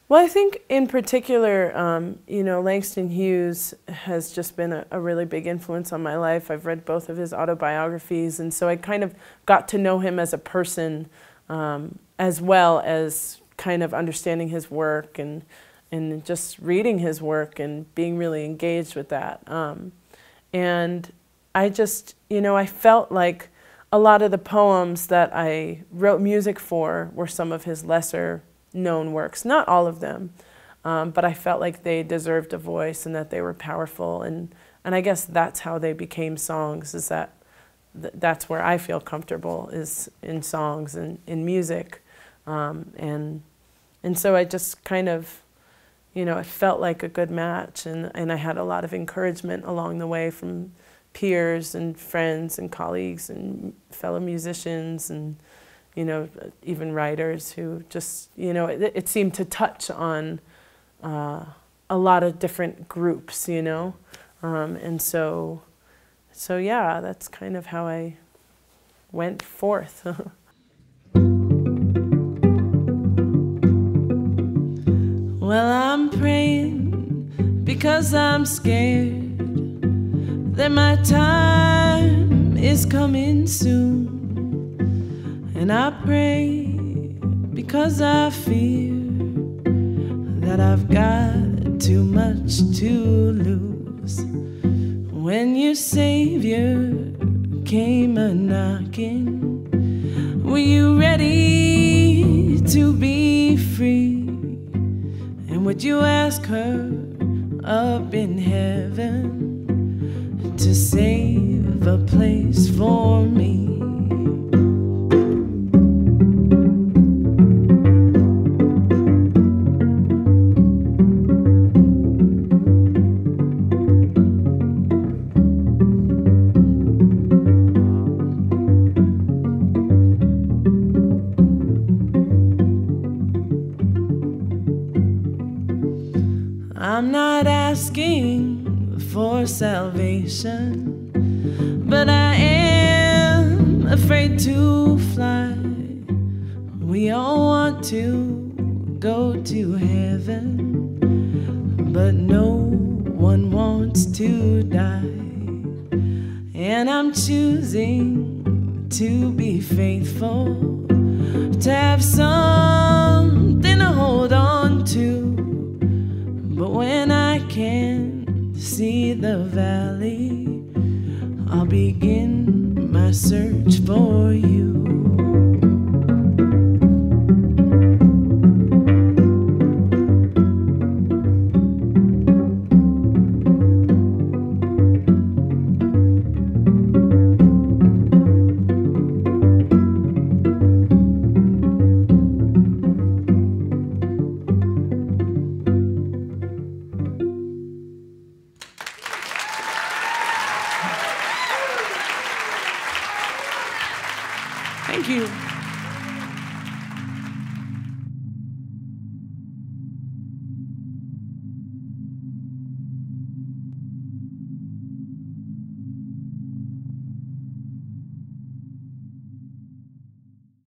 Well, I think in particular, Langston Hughes has just been a really big influence on my life. I've read both of his autobiographies, and so I kind of got to know him as a person, as well as kind of understanding his work and just reading his work and being really engaged with that. And I just, I felt like a lot of the poems that I wrote music for were some of his lesser known works. Not all of them, but I felt like they deserved a voice and that they were powerful. And I guess that's how they became songs, is that that's where I feel comfortable, is in songs and in music. And so I just kind of, it felt like a good match, and I had a lot of encouragement along the way from peers and friends and colleagues and fellow musicians and, even writers who just, it seemed to touch on a lot of different groups, and so yeah, that's kind of how I went forth. Well, I'm praying because I'm scared that my time is coming soon. And I pray because I fear that I've got too much to lose. When your Savior came a-knocking, were you ready to be free? And would you ask her up in heaven to save a place for me? I'm not asking for salvation, but I am afraid to fly. We all want to go to heaven, but no one wants to die. And I'm choosing to be faithful, to have something to hold on to. But when I can see the valley, I'll begin my search for you. Thank you.